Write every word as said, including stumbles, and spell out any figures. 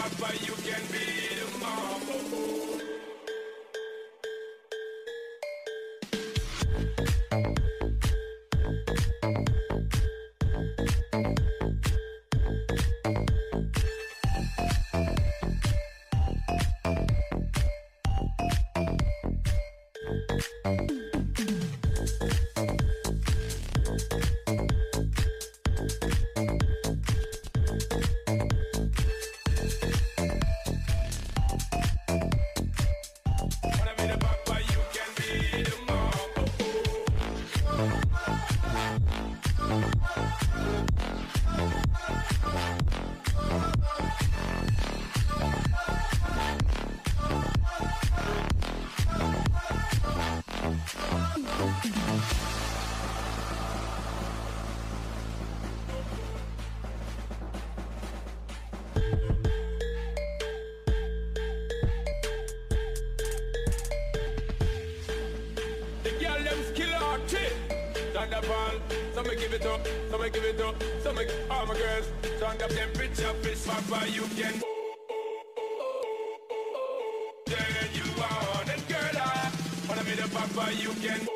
papa, you can be the mom. Oh, oh. Some give it up, some give it up, some all my girls. Turn up temperature, fish papa, you can. Then you want it, girl. I wanna be the papa, you can.